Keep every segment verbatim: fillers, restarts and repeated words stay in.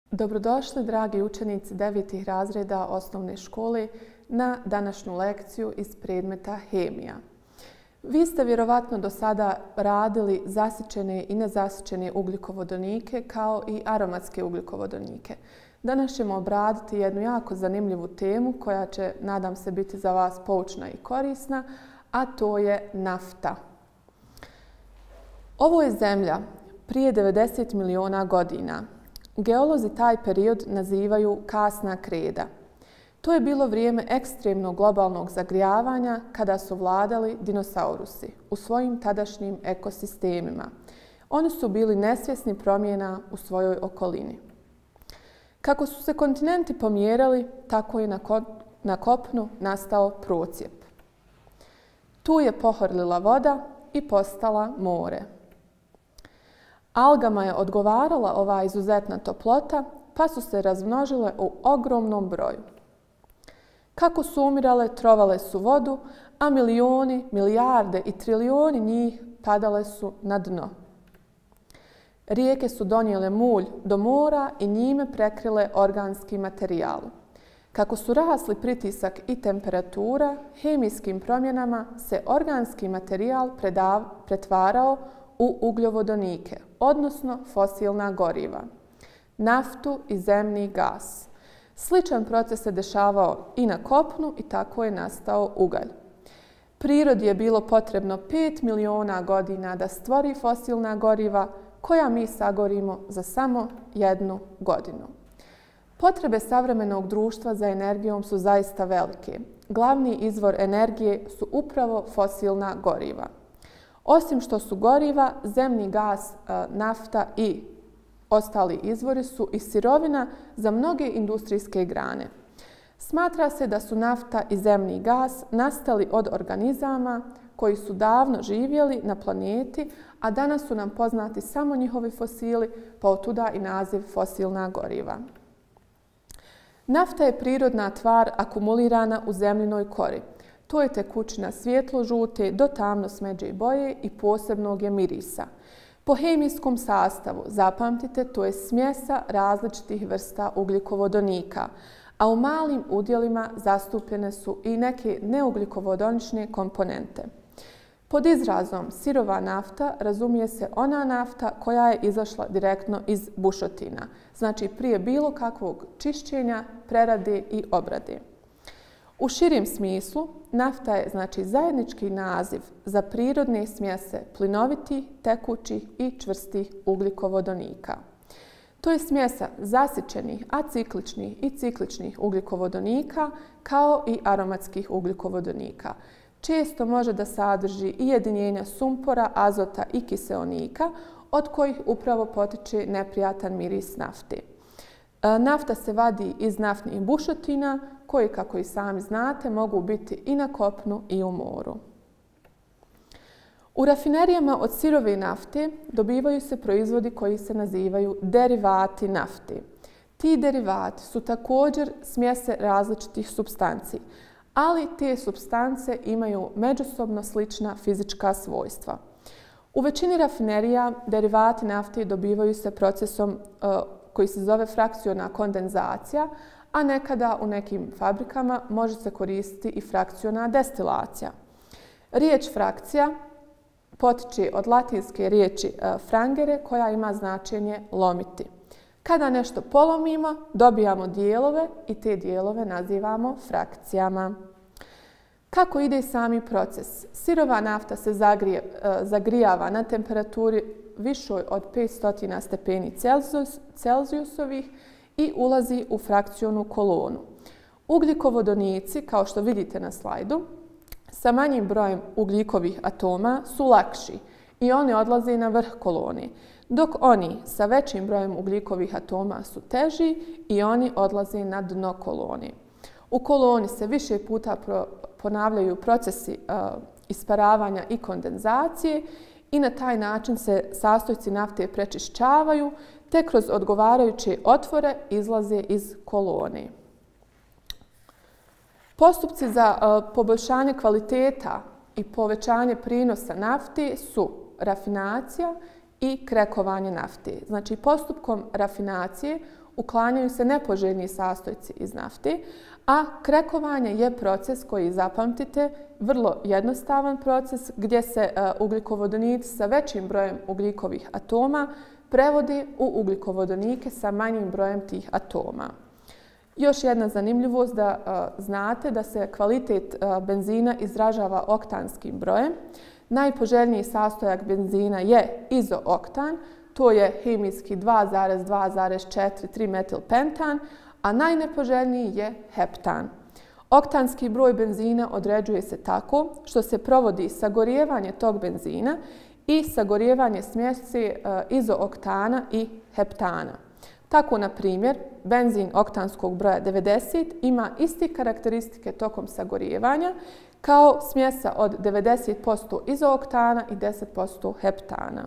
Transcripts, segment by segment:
Dobrodošli, dragi učenici devetih razreda osnovne škole, na današnju lekciju iz predmeta hemija. Vi ste vjerovatno do sada radili zasićene i nezasićene ugljikovodonike kao i aromatske ugljikovodonike. Danas ćemo obraditi jednu jako zanimljivu temu koja će, nadam se, biti za vas poučna i korisna, a to je nafta. Ovo je Zemlja prije devedeset miliona godina. Geolozi taj period nazivaju kasna kreda. To je bilo vrijeme ekstremnog globalnog zagrijavanja kada su vladali dinosaurusi u svojim tadašnjim ekosistemima. Oni su bili nesvjesni promjena u svojoj okolini. Kako su se kontinenti pomjerali, tako je na kopnu nastao procjep. Tu je pohorlila voda i postala more. Algama je odgovarala ova izuzetna toplota, pa su se razmnožile u ogromnom broju. Kako su umirale, trovale su vodu, a milioni, milijarde i trilijoni njih padale su na dno. Rijeke su donijele mulj do mora i njime prekrile organski materijal. Kako su rasli pritisak i temperatura, hemijskim promjenama se organski materijal pretvarao u ugljovodonike, odnosno fosilna goriva, naftu i zemni gas. Sličan proces se dešavao i na kopnu i tako je nastao ugalj. Prirodi je bilo potrebno pet miliona godina da stvori fosilna goriva koja mi sagorimo za samo jednu godinu. Potrebe savremenog društva za energijom su zaista velike. Glavni izvor energije su upravo fosilna goriva. Osim što su goriva, zemni gas, nafta i ostali izvori su i sirovina za mnoge industrijske grane. Smatra se da su nafta i zemni gas nastali od organizama koji su davno živjeli na planeti, a danas su nam poznati samo njihovi fosili, pa otuda i naziv fosilna goriva. Nafta je prirodna tvar akumulirana u zemljinoj kori. To je tekućina svijetlo-žute do tamno smeđe boje i posebnog je mirisa. Po hemijskom sastavu, zapamtite, to je smjesa različitih vrsta ugljikovodonika, a u malim udjelima zastupljene su i neke neugljikovodične komponente. Pod izrazom sirova nafta razumije se ona nafta koja je izašla direktno iz bušotina, znači prije bilo kakvog čišćenja, prerade i obrade. U širim smislu, nafta je znači zajednički naziv za prirodne smjese plinovitih, tekućih i čvrstih ugljikovodonika. To je smjesa zasićenih, acikličnih i cikličnih ugljikovodonika kao i aromatskih ugljikovodonika. Često može da sadrži i jedinjenja sumpora, azota i kiseonika, od kojih upravo potiče neprijatan miris nafte. Nafta se vadi iz naftnih bušotina, koji, kako i sami znate, mogu biti i na kopnu i u moru. U rafinerijama od sirove nafte dobivaju se proizvodi koji se nazivaju derivati nafte. Ti derivati su također smjese različitih supstanci, ali te supstance imaju međusobno slična fizička svojstva. U većini rafinerija derivati nafte dobivaju se procesom koji se zove frakciona kondenzacija, a nekada u nekim fabrikama može se koristiti i frakciona destilacija. Riječ frakcija potiče od latinske riječi frangere koja ima značenje lomiti. Kada nešto polomimo, dobijamo dijelove i te dijelove nazivamo frakcijama. Kako ide sami proces? Sirova nafta se zagrije, zagrijava na temperaturi višoj od petsto stepeni Celzijusovih i ulazi u frakcionu kolonu. Ugljikovodonici, kao što vidite na slajdu, sa manjim brojem ugljikovih atoma su lakši i oni odlaze na vrh kolone, dok oni sa većim brojem ugljikovih atoma su teži i oni odlaze na dno kolone. U koloni se više puta ponavljaju procesi isparavanja i kondenzacije i na taj način se sastojci nafte prečišćavaju, te kroz odgovarajuće otvore izlaze iz kolone. Postupci za poboljšanje kvaliteta i povećanje prinosa nafte su rafinacija i krekovanje nafte. Znači, postupkom rafinacije uklanjaju se nepoželjni sastojci iz nafte, a krekovanje je proces koji, zapamtite, vrlo jednostavan proces gdje se ugljikovodonici sa većim brojem ugljikovih atoma prevodi u ugljikovodonike sa manjim brojem tih atoma. Još jedna zanimljivost da uh, znate da se kvalitet uh, benzina izražava oktanskim brojem. Najpoželjniji sastojak benzina je izooktan, to je hemijski dva zarez dva zarez četiri tri metilpentan, a najnepoželjniji je heptan. Oktanski broj benzina određuje se tako što se provodi sagorijevanje tog benzina i sagorijevanje smjesi uh, izooktana i heptana. Tako, na primjer, benzin oktanskog broja devedeset ima iste karakteristike tokom sagorijevanja kao smjesa od devedeset posto izooktana i deset posto heptana.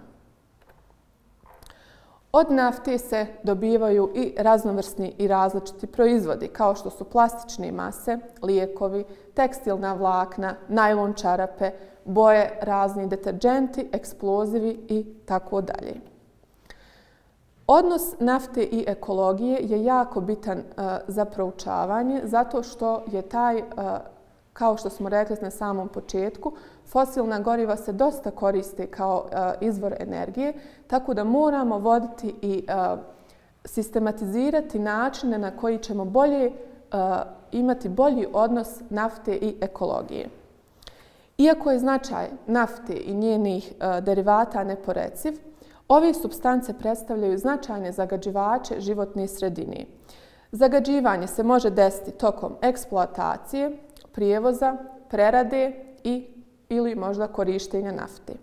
Od nafte se dobivaju i raznovrsni i različiti proizvodi, kao što su plastične mase, lijekovi, tekstilna vlakna, najlon čarape, boje, razni deterdženti, eksplozivi i tako dalje. Odnos nafte i ekologije je jako bitan uh, za proučavanje zato što je taj, uh, kao što smo rekli na samom početku, fosilna goriva se dosta koriste kao uh, izvor energije, tako da moramo voditi i uh, sistematizirati načine na koji ćemo bolje uh, imati bolji odnos nafte i ekologije. Iako je značaj nafte i njenih uh, derivata neporeciv, ove supstance predstavljaju značajne zagađivače životne sredine. Zagađivanje se može desiti tokom eksploatacije, prijevoza, prerade i ili možda korištenja nafte.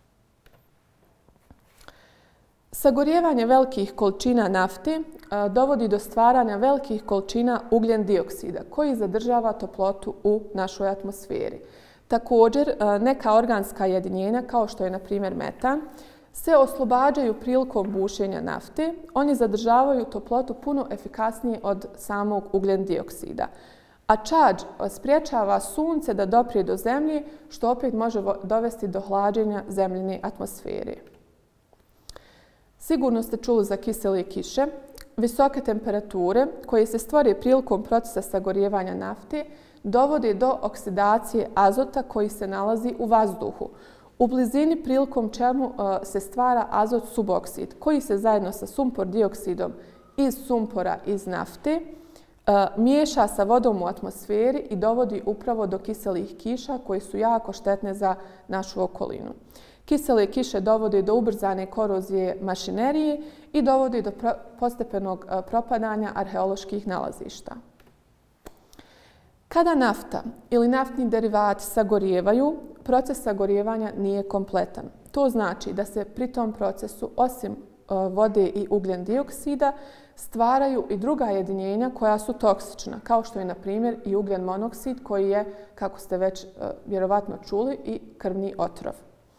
Sagorijevanje velikih količina nafte a, dovodi do stvaranja velikih količina ugljen dioksida koji zadržava toplotu u našoj atmosferi. Također, a, neka organska jedinjenja kao što je na primjer metan se oslobađaju prilikom bušenja nafte. Oni zadržavaju toplotu puno efikasnije od samog ugljen dioksida. A čađ spriječava sunce da doprije do zemlje, što opet može dovesti do hlađenja zemljine atmosfere. Sigurno ste čuli za kisele kiše. Visoke temperature koje se stvore prilikom procesa sagorijevanja nafte dovode do oksidacije azota koji se nalazi u vazduhu, u blizini prilikom čemu se stvara azot suboksid koji se zajedno sa sumpor dioksidom iz sumpora iz nafte miješa sa vodom u atmosferi i dovodi upravo do kiselih kiša koje su jako štetne za našu okolinu. Kisele kiše dovode do ubrzane korozije mašinerije i dovode do postepenog propadanja arheoloških nalazišta. Kada nafta ili naftni derivati sagorijevaju, proces sagorijevanja nije kompletan. To znači da se pri tom procesu, osim vode i ugljen dioksida, stvaraju i druga jedinjenja koja su toksična, kao što je, na primjer, i ugljen monoksid koji je, kako ste već vjerovatno čuli, i krvni otrov.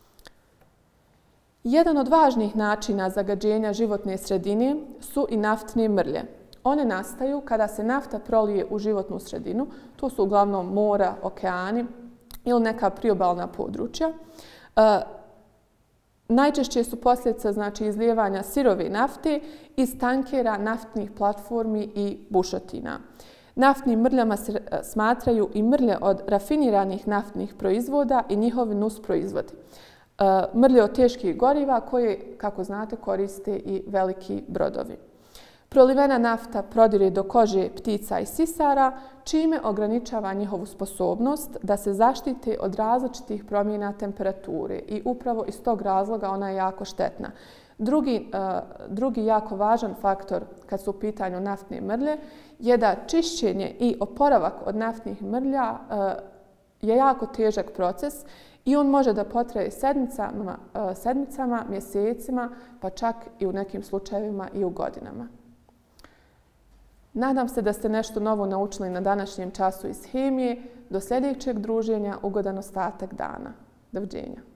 Jedan od važnih načina zagađenja životne sredine su i naftne mrlje. One nastaju kada se nafta prolije u životnu sredinu, to su uglavnom mora, okeani ili neka priobalna područja. E, najčešće su posljedica znači, izlijevanja sirove nafte iz tankera, naftnih platformi i bušotina. Naftnim mrljama se smatraju i mrlje od rafiniranih naftnih proizvoda i njihovi nusproizvodi. E, mrlje od teških goriva koje, kako znate, koriste i veliki brodovi. Prolivena nafta prodire do kože ptica i sisara, čime ograničava njihovu sposobnost da se zaštite od različitih promjena temperature i upravo iz tog razloga ona je jako štetna. Drugi, uh, drugi jako važan faktor kad su u pitanju naftne mrlje je da čišćenje i oporavak od naftnih mrlja uh, je jako težak proces i on može da potraje sedmicama, uh, sedmicama, mjesecima, pa čak i u nekim slučajevima i u godinama. Nadam se da ste nešto novo naučili na današnjem času iz hemije. Do sljedećeg druženja, ugodan ostatak dana. Doviđenja.